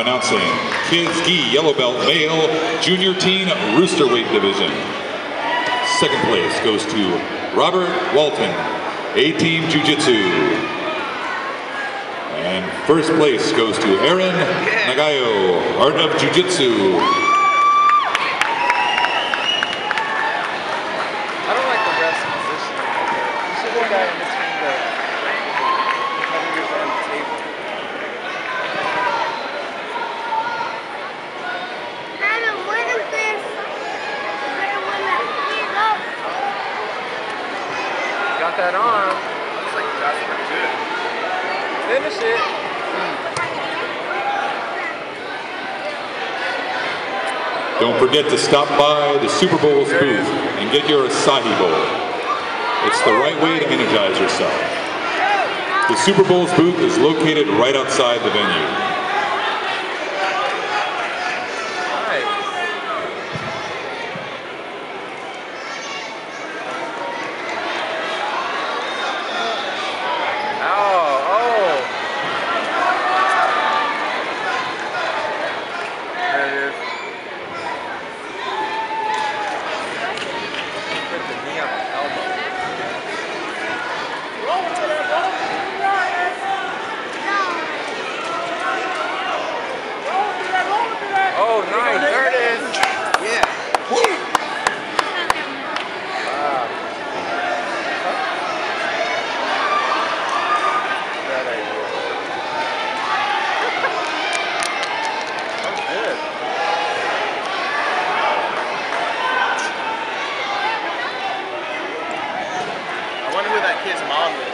announcing Kids Gi Yellow Belt Male Junior Teen Rooster Weight Division. Second place goes to Robert Walton, A-Team Jiu-Jitsu. And first place goes to Aaron Nagayo, Art of Jiu-Jitsu. I don't like the rest position. You should have got in between the competitors and the table. Adam, what is this? Got that on. Looks like you got some good. Finish it. Don't forget to stop by the Super Bowl's booth and get your acai bowl. It's the right way to energize yourself. The Super Bowl's booth is located right outside the venue. Oh, nice. There it is. Yeah. Wow. Bad idea. That's good. I wonder who that kid's mom is.